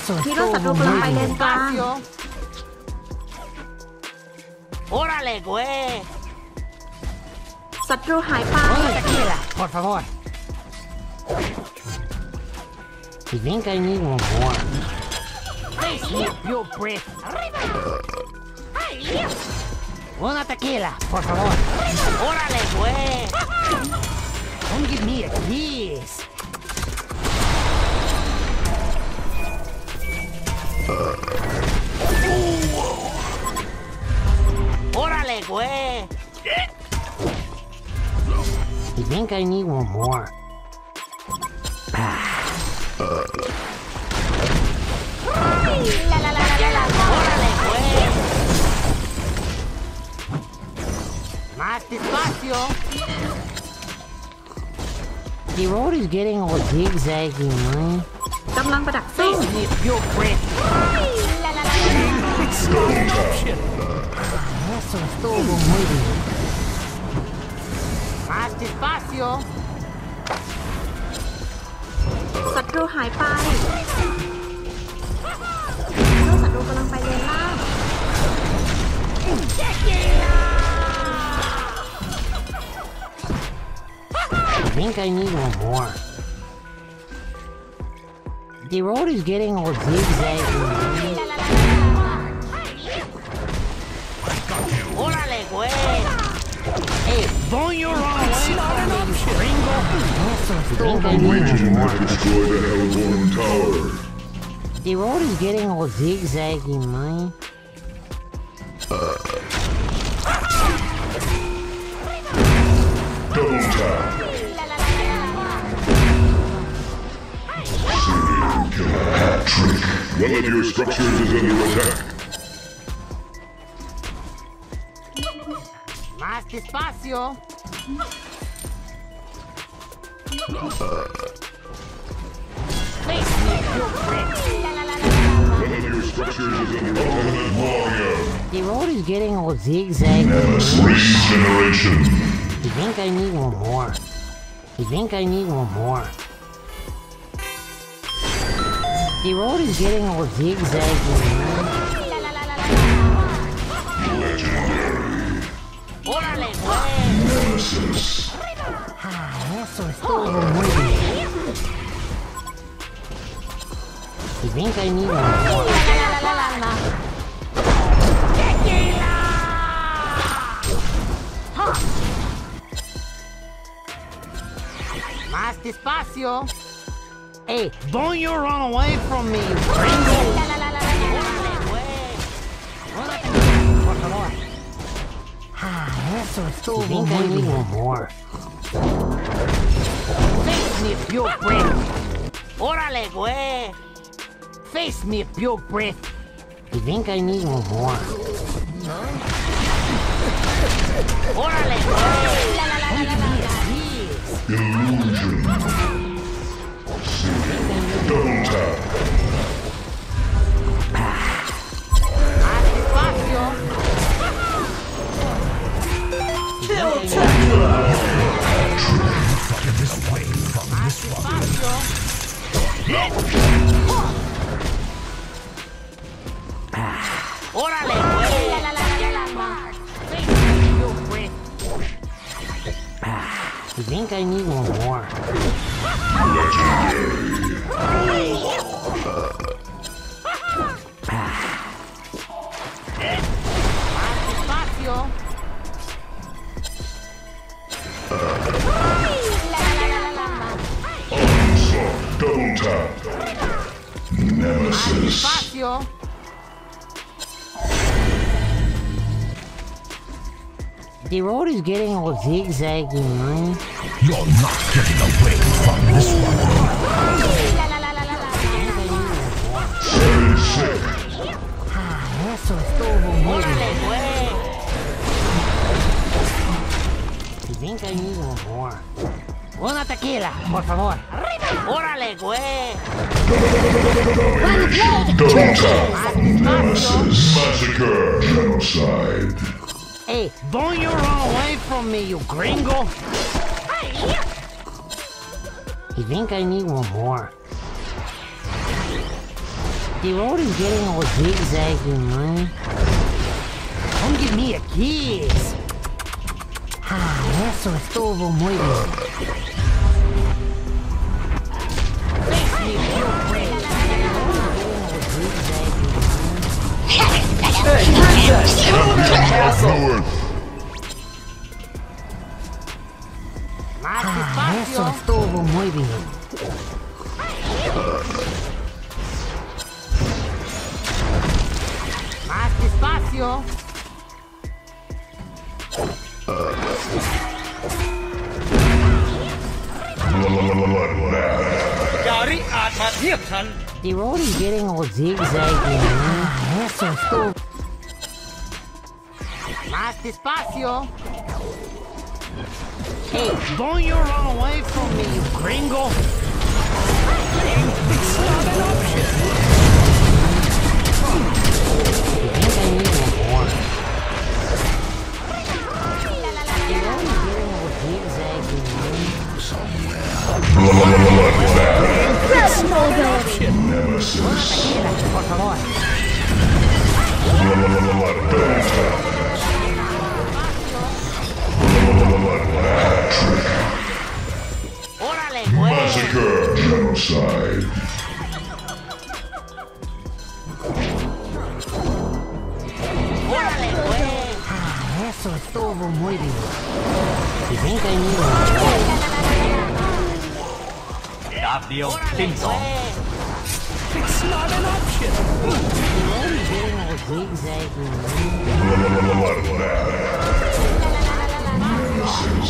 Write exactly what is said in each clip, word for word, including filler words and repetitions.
eso ฮีโร่ศัตรูกำลังไปเลนกลาง Órale, güey. ศัตรูหายไป Tequila, por favor. I think I need one more. Face me, you breath. Arriba. Ay, Una tequila, por favor. Órale, güey. Don't give me a kiss. Órale, güey. I think I need one more. Órale, güey. Más despacio. The road is getting all zigzaggy, man. กำลังประดักสู้ Face me, you breath. Eso estuvo muy bien. Más despacio. ศัตรูหายไปฮีโร่ศัตรูกำลังไปเลนล่าง I think I need one more. The road is getting all zigzaggy, man. Órale, güey. Hey, don't you run away from me, you gringo. Eso The estuvo Valkyrie muy Legion bien. have destroyed the Hellborn Tower. The road is getting all zigzaggy, man. Double tap. Serial killer hat trick. One of your structures is under attack. Más despacio. Face me, you breath. One of your structures is under ultimate warrior. The road is getting all zigzaggy, Nemesis man. regeneration. I think I need one more. I think I need one more. The road is getting all zigzaggy, man. Órale, güey. Nemesis. Ah, eso estuvo muy bien. I think I need one more. Más despacio. Hey, don't you run away from me, you gringo. Órale, güey. Una tequila, por favor. Ah, eso estuvo I think I muy need bien. one more. Face me, pure breath. Órale, güey. Face me, pure breath. I think I need one more. Órale, güey. Illusion. Serial double tap. Más despacio. Más despacio. Órale, güey. Face me, pure breath. I think I need one more. Despacio. Onslaught double tap. Nemesis. Despacio. The road is getting all zigzaggy, man. You're not getting away from this one. Very sick. Ah, eso estuvo muy Órale, bien. güey. I think I need one more. Una tequila, por favor. Órale, güey. Double tap. Nemesis. Massacre. Genocide. Hey, don't you run away from me, you gringo. I think I need one more. The road is getting all zigzaggy, man. Come give me a kiss. Ah, eso estuvo muy bien. Forward. Más Ah, eso despacio. estuvo muy bien. Más despacio. Bloodbath. อย่าริอาจมาเทียบฉัน The road is getting all zigzaggy, man. Ah, eso estuvo. Más despacio. Hey, don't you run away from me, you gringo. I think I need one more. The road is getting all zigzaggy, man. Nemesis. Por favor. Órale, güey. Massacre. Genocide. Órale, güey. Ah, eso estuvo muy bien. I think I need one more. ดาบเดียว Órale, สิ้นสอง güey. Getting all zigzaggy, man. Bloodbath. Nemesis.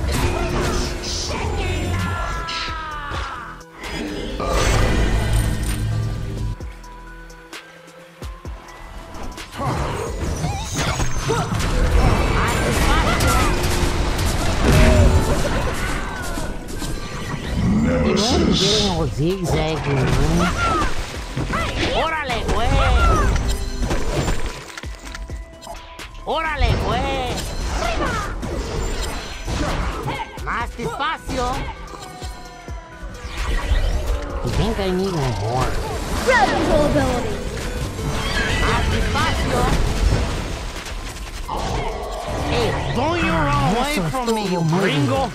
The road is Nemesis. getting all zigzaggy, man. Órale, güey. Órale, güey. Más despacio. I think I need one more. Más despacio. Hey, don't you run away Eso from me, you estuvo muy bien. gringo.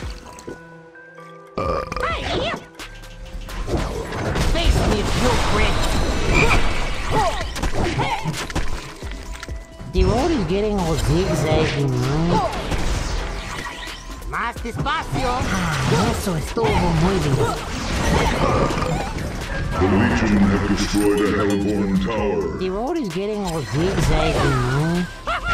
Face me, you prick. The road is getting all zigzaggy, man. Más despacio. Ah, eso estuvo muy bien. The Legion have destroyed a Hellborn tower. The road is getting all zigzaggy, man.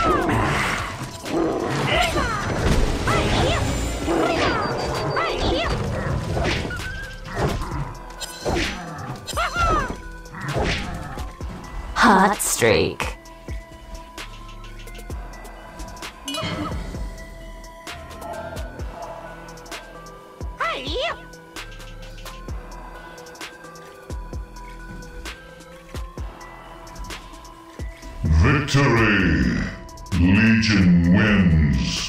Hot streak. Victory! Legion wins.